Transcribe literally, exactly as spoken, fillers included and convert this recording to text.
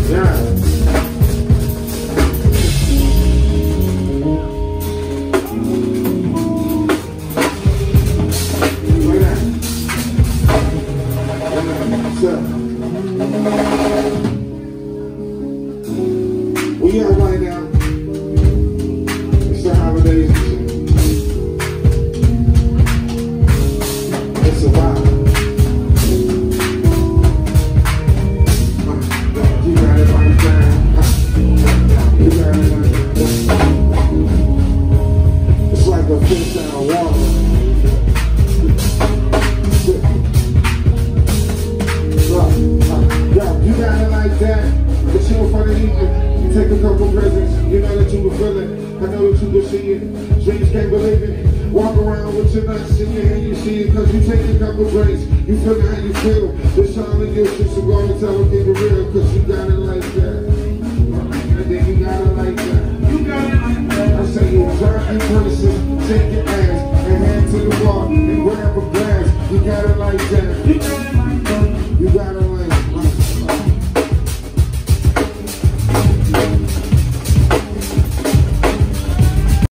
We out right now. It's the holidays and shit. It's a vibe. You got it right there. You got it right there. It's like a fish out of water. Yo, you got it like that. The chill for the evening. Take a couple presents, you know that you can feel it. I know that you can see it. Dreams can't believe it. Walk around with your nuts in your hand, you see it. Cause you take a couple drinks, you feel how you feel. This all in your shit, so go and tell them keep it real. Cause you got it like that. And then you got it like that. You got it like that. I say you drop your purses, take your ass, and head to the bar and grab a glass. You got it like that.